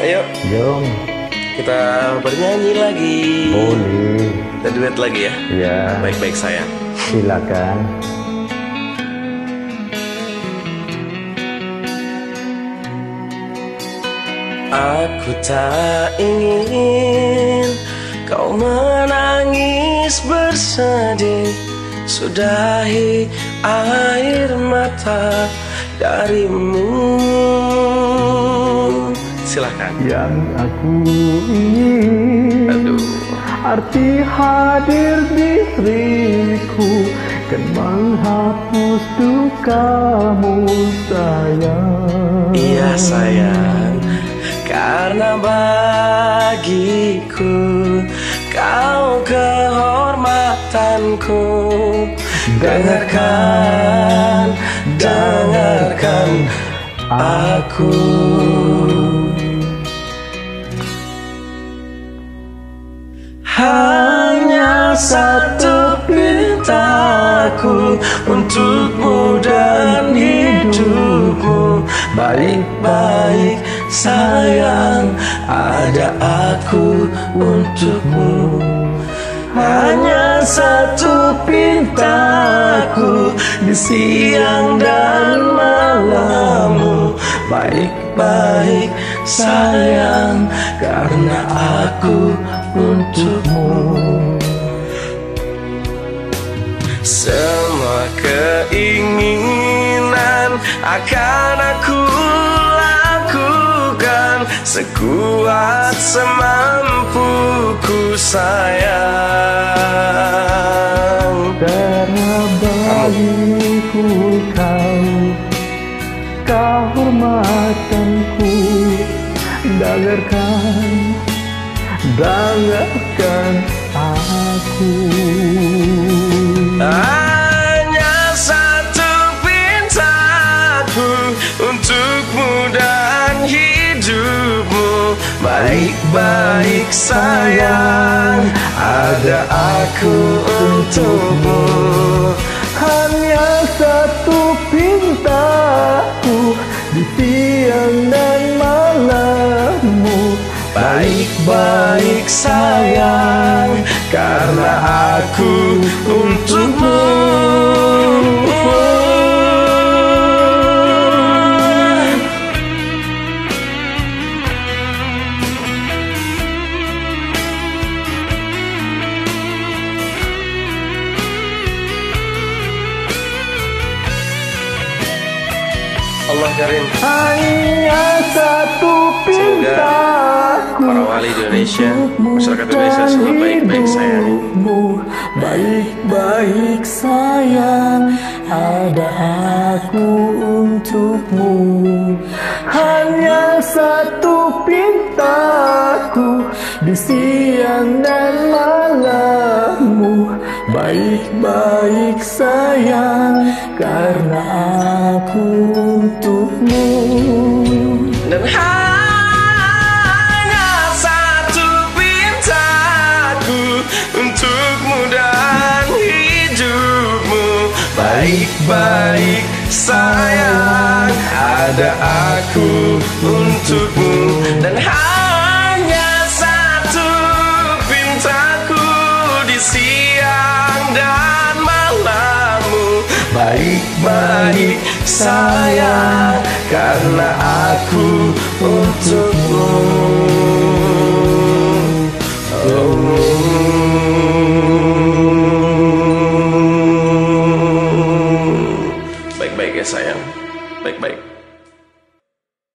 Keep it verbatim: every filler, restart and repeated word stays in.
Ayo, Jom. kita bernyanyi lagi. Boleh. Kita duet lagi ya. Ya. Baik-baik sayang. Silakan. Aku tak ingin kau menangis bersedih. Sudahi air mata darimu. Silahkan. Yang aku ingin, Aduh. arti hadir diriku kan menghapus dukamu sayang. Iya sayang, karena bagiku kau kehormatanku. Dengarkan, dengarkan aku. Hanya satu pintaku untukmu dan hidupmu. Baik-baik sayang, ada aku untukmu. Hanya satu pintaku di siang dan malammu. Baik-baik sayang, karena aku untukmu. Semua keinginan akan aku lakukan sekuat semampuku sayang. Karena bagiku kau kehormatanku. Dengarkan, dengarkan aku. Hanya satu pintaku untukmu dan hidupmu. Baik-baik sayang, ada aku untukmu. Hanya satu pintaku di siang dan malammu. Baik-baik sayang, karena aku untukmu. Allah Karim. Hanya satu pintaku para wali di Indonesia, masyarakat Indonesia selalu baik-baik sayang. Baik-baik sayang, ada aku untukmu. Hanya satu pintaku di siang dan malammu. Baik-baik sayang, karena aku untukmu. Dan hanya satu pintaku untukmu dan hidupmu. Baik-baik sayang, ada aku untukmu. Dan hanya satu pintaku di siang dan malammu. Baik-baik sayang, karena aku untukmu. Baik-baik ya sayang, baik-baik.